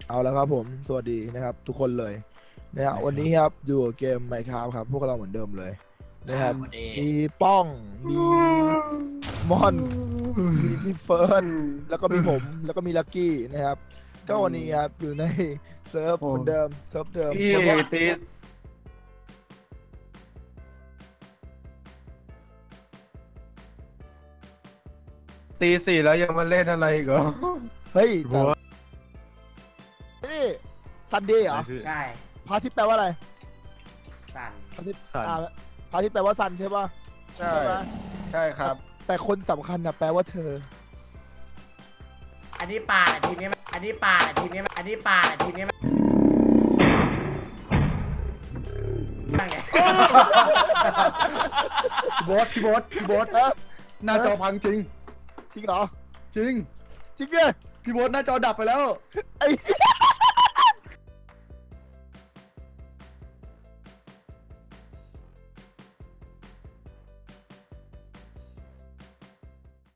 เอาแล้วครับผมสวัสดีนะครับทุกคนเลยนะครับวันนี้ครับอยู่กับเกม Minecraft ครับพวกเราเหมือนเดิมเลยนะครับหมดเอมีป้องมีมอนมีพี่เฟิร์สแล้วก็มีผมแล้วก็มีลักกี้นะครับก็วันนี้ครับอยู่ในเซิร์ฟเหมือนเดิมเซิร์ฟเดิมพี่ตีตีสี่แล้วยังมาเล่นอะไรอีกเหรอเฮ้ยแต่นี่ซันเดย์เหรอใช่พระอาทิตย์แปลว่าอะไรสั่นพระอาทิตย์ซันพระอาทิตย์แปลว่าซันใช่ป่ะใช่ไหมใช่ครับแต่คนสำคัญนะแปลว่าเธออันนี้ป่าทีมนี้มันอันนี้ป่าทีมนี้มันอันนี้ป่าทีมนี้มันนั่งไงพี่โบ๊ทหน้าจอพังจริงจริงเหรอจริงจริงเนี่ยพี่โบ๊ทหน้าจอดับไปแล้วไอ้